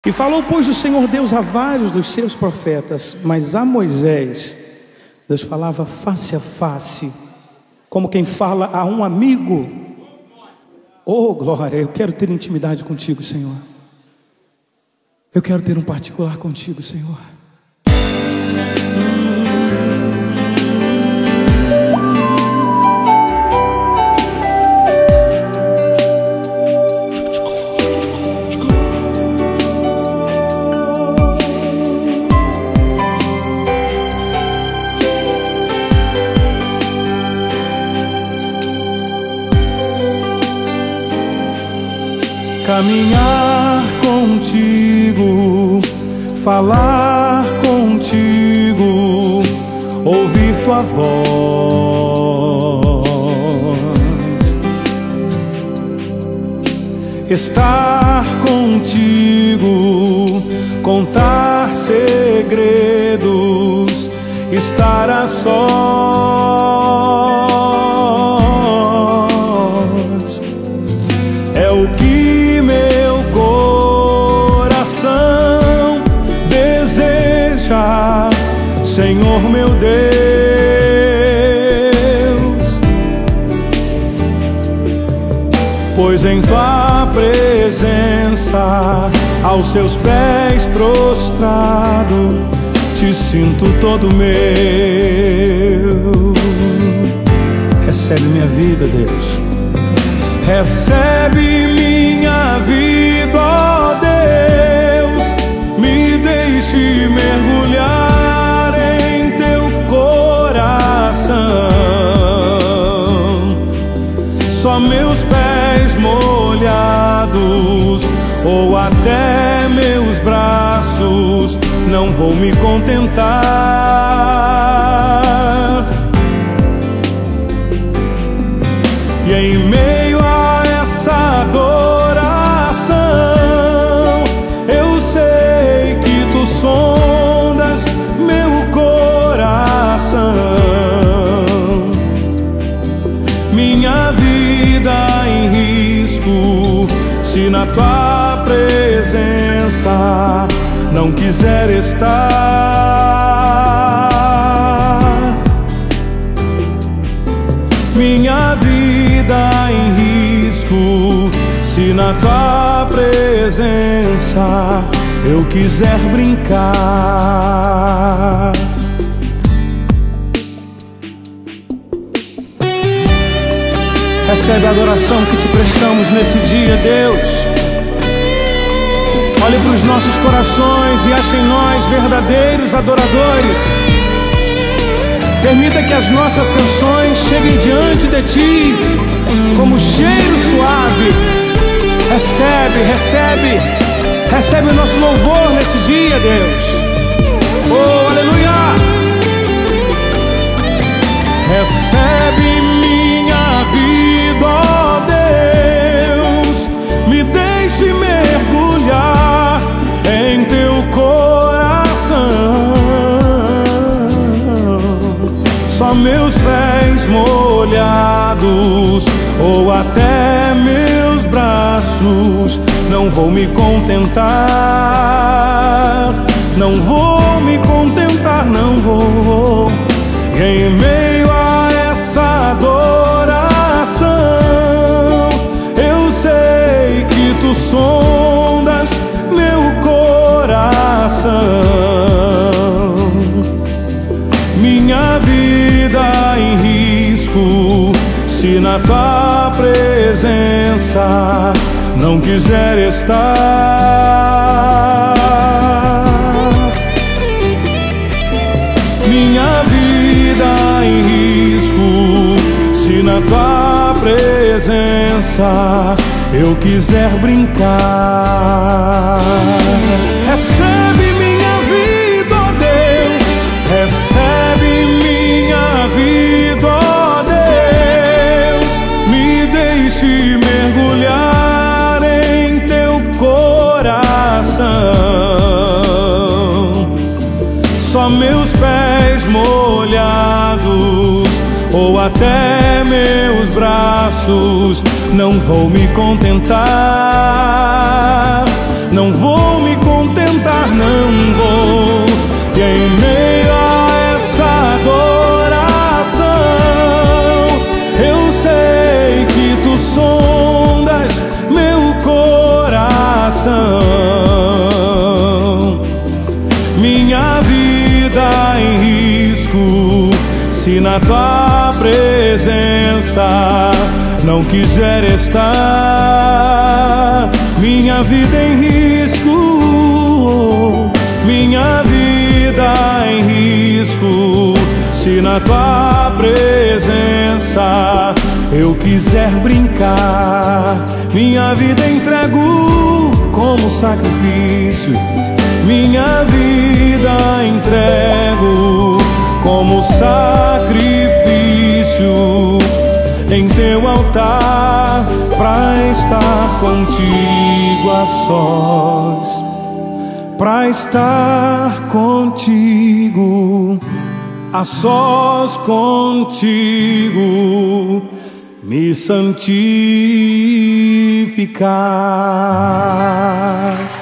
E falou, pois, o Senhor Deus a vários dos seus profetas, mas a Moisés Deus falava face a face, como quem fala a um amigo. Oh glória, eu quero ter intimidade contigo, Senhor. Eu quero ter um particular contigo, Senhor. Caminhar contigo, falar contigo, ouvir tua voz, estar contigo, contar segredos, estar a sós, é o que meu coração deseja, Senhor meu Deus, pois em tua presença, aos seus pés prostrado, te sinto todo meu. Recebe minha vida, Deus. Recebe minha vida, ó Deus, me deixe mergulhar em teu coração. Só meus pés molhados ou até meus braços não vou me contentar. E em meio a essa adoração, eu sei que tu sondas meu coração. Minha vida em risco, se na tua presença não quiser estar. Minha vida em risco, se na tua presença eu quiser brincar. Recebe a adoração que te prestamos nesse dia, Deus. Olhe para os nossos corações e ache em nós verdadeiros adoradores. Permita que as nossas canções cheguem diante de Ti como cheiro suave. Recebe, recebe, recebe o nosso louvor nesse dia, Deus. Oh, aleluia! Recebe minha vida, ó Deus, me deixe mergulhar em teu coração. Só meus pés molhados ou até meus braços não vou me contentar. Não vou me contentar, não vou. E em meio a essa adoração, eu sei que tu sondas meu coração. Minha vida em risco, se na tua presença não quiser estar. Minha vida em risco, se na tua presença eu quiser brincar. Recebe minha vida, ó Deus, recebe minha vida, ó Deus, me deixe mergulhar em teu coração. Só meus pés molhados ou até meus braços não vou me contentar. Não vou me contentar. vida em risco, se na tua presença não quiser estar. Minha vida em risco, minha vida em risco, se na tua presença eu quiser brincar. Minha vida entrego como sacrifício, minha vida entrego como sacrifício em teu altar, pra estar contigo a sós, pra estar contigo a sós, contigo me santificar.